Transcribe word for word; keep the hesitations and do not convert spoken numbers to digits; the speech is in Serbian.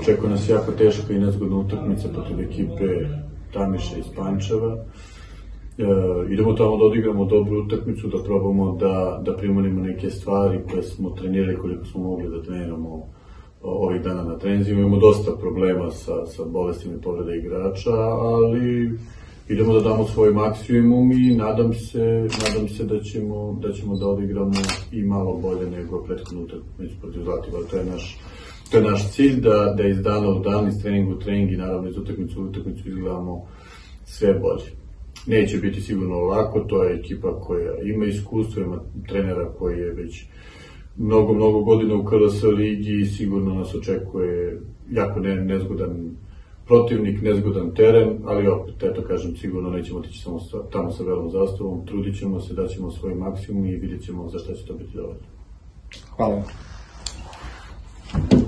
očekuje nas jako teška i nezgodna utakmica protiv ekipe Tamiša iz Pančeva. E, idemo tamo da odigramo dobru utakmicu, da probamo da, da primonimo neke stvari koje smo trenirali koliko smo mogli da treniramo ovih dana na treninzima. Imamo dosta problema sa, sa bolestima i povreda igrača, ali idemo da damo svoj maksimum i nadam se, nadam se da ćemo, da ćemo da odigramo i malo bolje nego prethodnu utakmicu protiv Zlatibora. To je naš, to je naš cilj, da, da iz dana u dan, iz treninga u trening i naravno iz utakmicu u utakmicu izgledamo sve bolje. Neće biti sigurno lako, to je ekipa koja ima iskustvo, ima trenera koji je već mnogo, mnogo godina u K L S ligi i sigurno nas očekuje jako ne, nezgodan protivnik, nezgodan teren, ali opet, eto kažem, sigurno nećemo otići samo sa, tamo sa velom zastavom, trudit ćemo se, daćemo svoj maksimum i vidjet ćemo za šta će to biti dovoljno. Hvala.